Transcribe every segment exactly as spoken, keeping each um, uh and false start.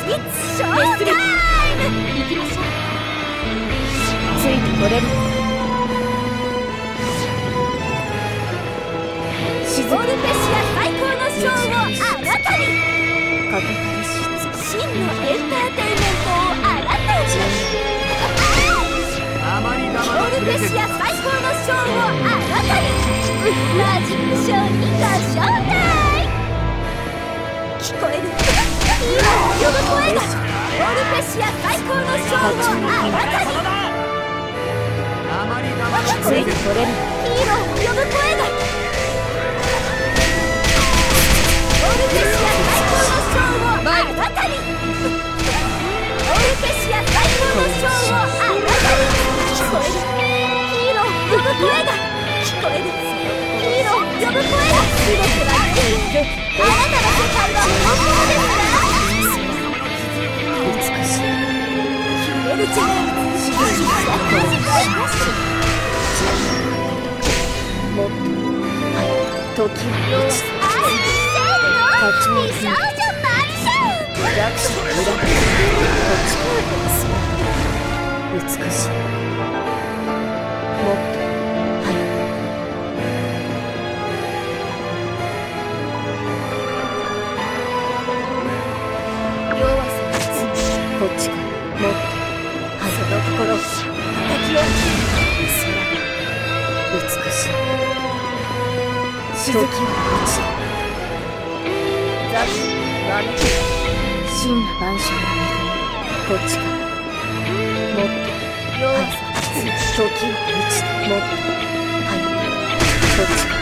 ショータイム。行きましょう。ついてこれる。オルペシア最高のショーをあなたに。ここから真のエンターテインメントをあなたに。オルペシア最高のショーをあなたに。マジックショーにご招待。聞こえるヒーローを呼ぶ声が。オルペシア最高のショーをあなたに。聞こえるヒーローを呼ぶ声が。オルペシア最高のショーをあなたに。オルペシア最高のショーをあなたに。聞こえるヒーローを呼ぶ声が。聞こえるヒーローを呼ぶ声が。全てはあなたの世界は本物ですか。美しいキエルちゃんしかしもっと早く時を落ちて美少女マジシャンリアクション裏こっち美しいもっと早く弱さこっちからもっとその心を叩き落ちて美しい時を落ちてザクワミ真の万象の恵みこっちからもっと弱さ時を落ちてもっと早くこっちから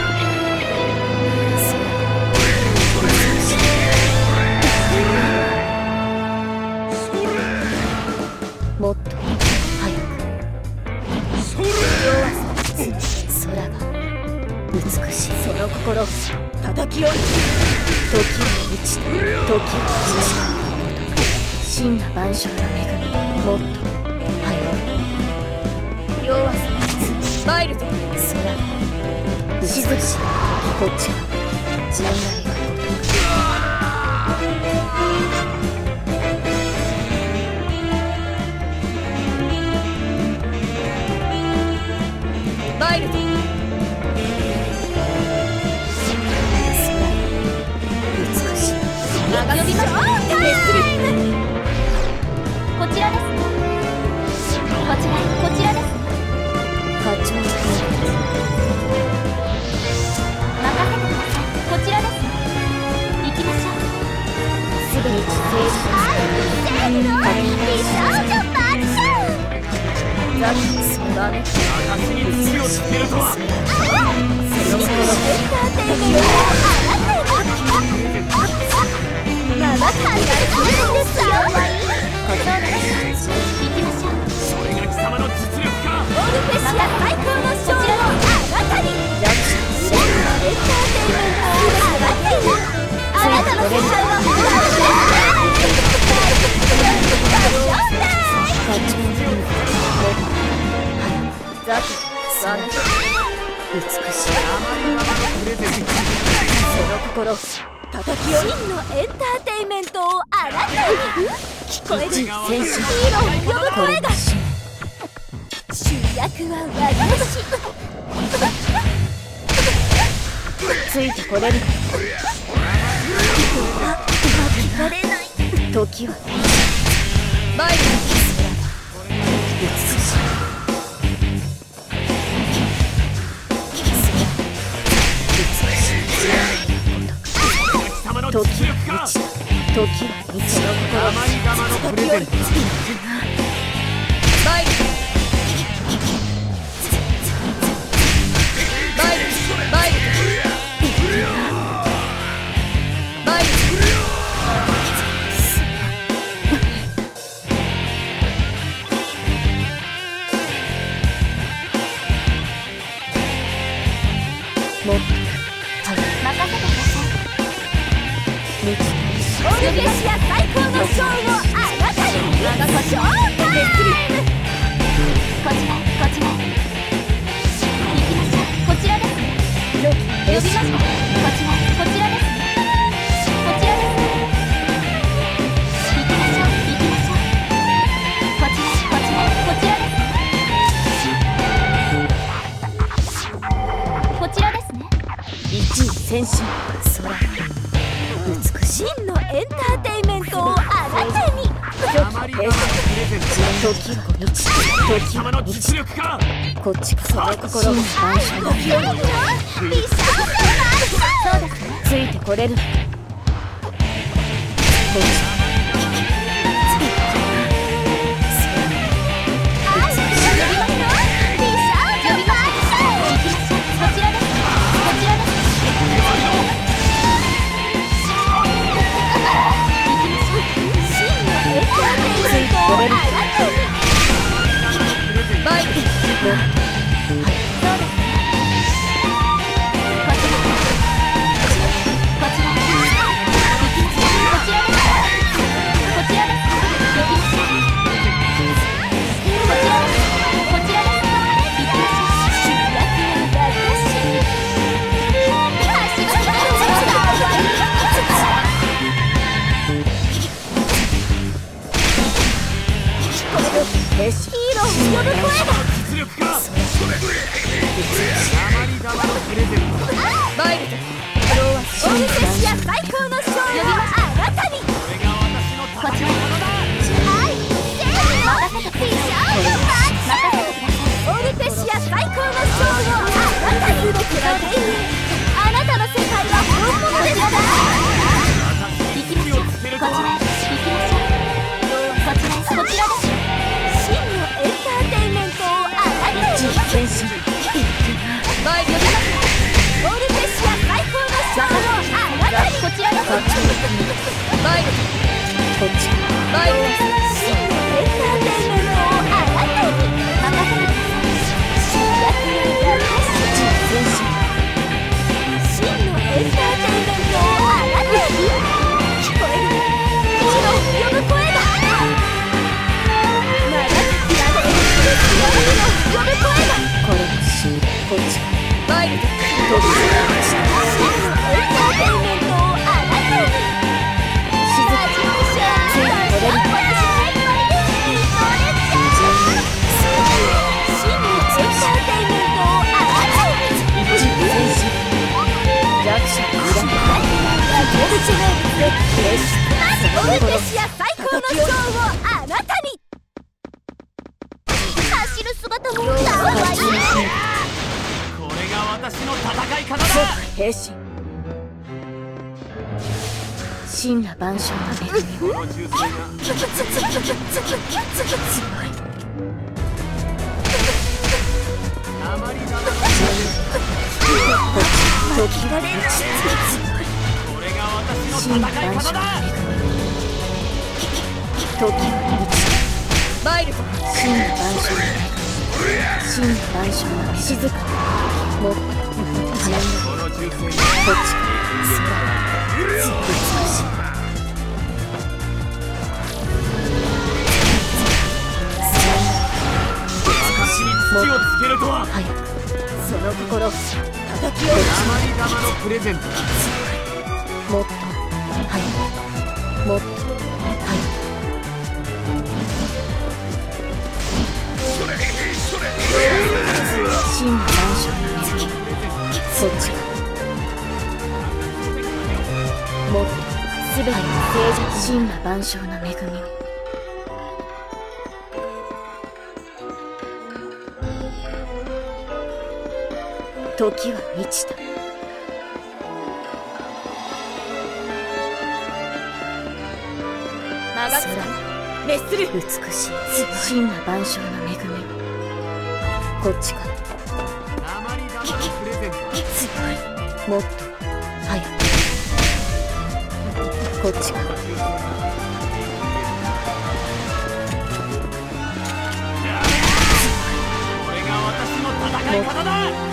もっと早く弱さ空が美しいその心を叩き落ちて時を満ちて時を満ちた真の万象の恵みもっと早く弱さ参るぞ空が美しいこっちがつながりが参るぞ呼びましょう。こちらです。こちら、こちらです。課長。任せてください。こちらです。行きましょう。すぐに制止。はい、せーの。美少女マジシャン。ザキスダメ。私に罪をつけるとは。そのエンターテインメントをあなたに。まだ考えてないんですよ。行きましょう。それが貴様の実力か。オルペシア最高のショーをあなたに。エンターテインメントをあなたに。あなたの世界は本物です。美しいその心叩き落ち真のエンターテインメントをあなたに。聞こえる戦士ヒーローを呼ぶ声が。主役は私。ついてこれる。負けられない時は前に美しい時は満ちた時は満ちた甘い玉のプレゼントバイルバイルバイルバイルもっと任せてください。オルペシア最高のショーをあなたに。ショータイム。こちらこちら行きましょう。こちらです。呼びました。こちらこちらです。こちらです。行きましょう。 変身。空美しい。真のエンターテインメントをあなたに。時は満ち時は満ちこっちか。その心が万象の時を美少女そうだついてこれるこっちヒーローを呼ぶ声だ。実力か。マイルドオルテシア最高の勝利をあなたに。こちらはい任せて美少女マッチオルテシア最高の勝利をあなたに。全ての原因あなたの世界は本物ですから行きましょう。こちら行きましょう。こちらこちらです。変身マイルドオルテシア最高の勝利をあなたに。こちらです。マイルドこっちマイルド真のエンターテインメントをあなたに。任せてください。主役に変身真のエンターテインメントをあなたに。聞こえるヒーローを呼ぶ声だ。まだ呼ぶ声だ。これも死んでこっちマイルド飛び出しました。エンターテインメントをあなたに。静かについてこれる。真のエンターテインメントをあなたに。一部全身弱者にらめオルチメントフレッシュオルテシア最高のショーをあなたに。走る姿もかわいい。これが私の戦い方だ。変身真羅万象の恵みを強い時が満ちこれが私の戦い方だ。時は満ちマイルド真羅万象の恵み真羅万象の静かにもっと花のこっち空美しい私に土をつけるとは。早くその心叩き落とし鉛玉のプレゼントだ。もっと早くもっと早く真の万象の恵みそっちか。もっとすべての静寂真羅万象の恵みを。時は満ちた。空熱する美しい真羅万象の恵みを。こっちか。強いもっと早くこっちか。これが私の戦い方だ。